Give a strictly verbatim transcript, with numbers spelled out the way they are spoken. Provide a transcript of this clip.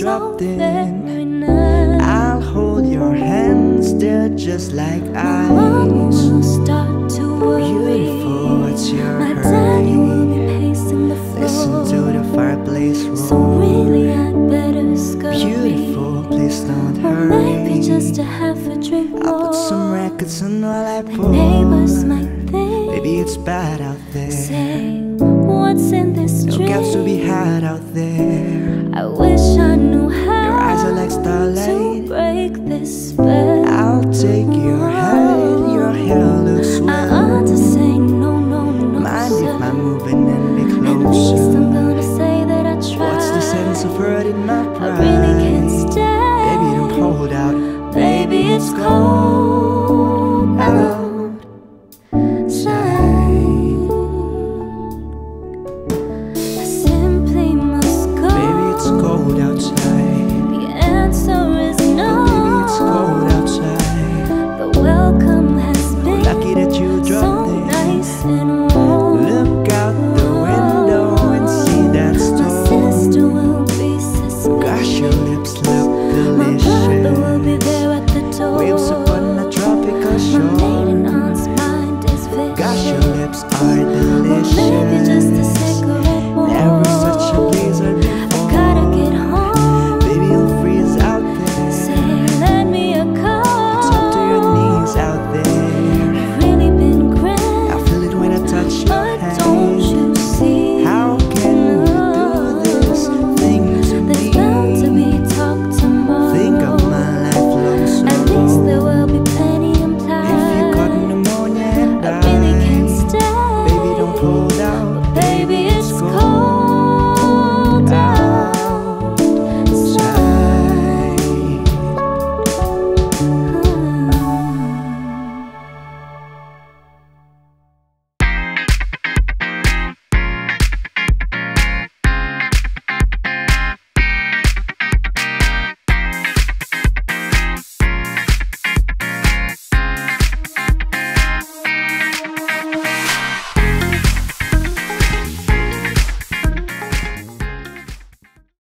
dropped in. I'll hold your hands, they're just like ice. Beautiful, what's your hurry? Listen to the fireplace roar. So really I'd better scurry. Beautiful, please don't Or hurry. maybe just to have a drink more. I'll put some records on while I pour. My neighbors might think, baby, it's bad out there. say, what's in this No drink? gaps to be had out there. I wish I knew how Your eyes are like to starlight. break this spell. I'll take your hand, your hair looks I well. ought to say no, no, no, Mind sir. if I'm moving in bit At least closer? I'm gonna say that I tried. What's the sense of hurting my I pride? really can't stay. Baby, don't hold out. Baby, it's cold outside. I simply must go. Baby, it's cold outside. The answer is no. Baby, it's cold outside. The welcome has been Lucky that you so dropped in. nice and warm. Look out the window and see that My storm. sister will be suspicious. Gosh, your lips look My delicious.